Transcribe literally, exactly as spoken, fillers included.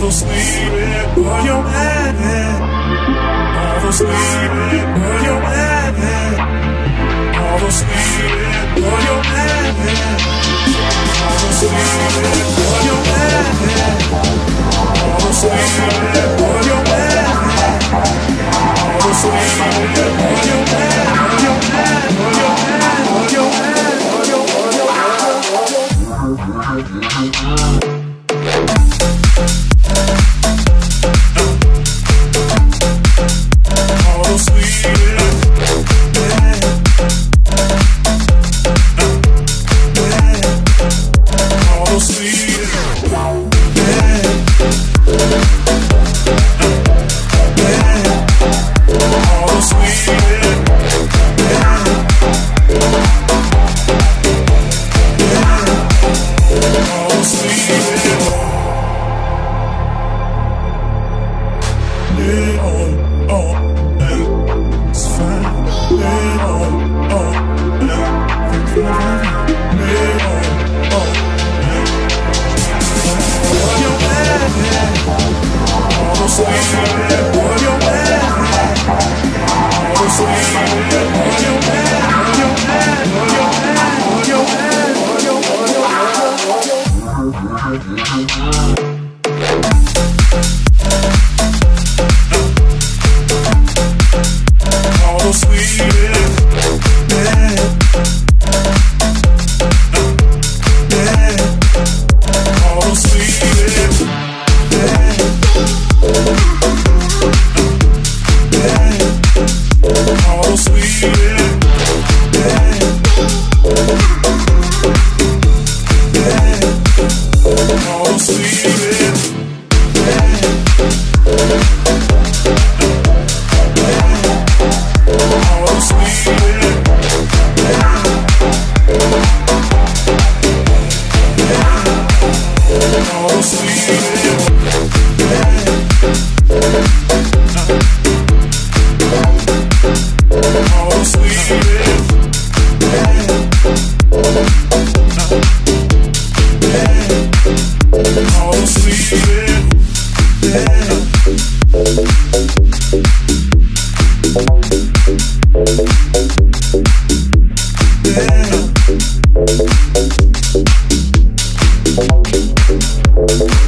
the sweet for your man, all the sweet for your man, all the sweet for your man, all the sweet for your man, all the sweet for your man, all the sweet for your man, for your man, for your man, for your man, for your man. Yeah.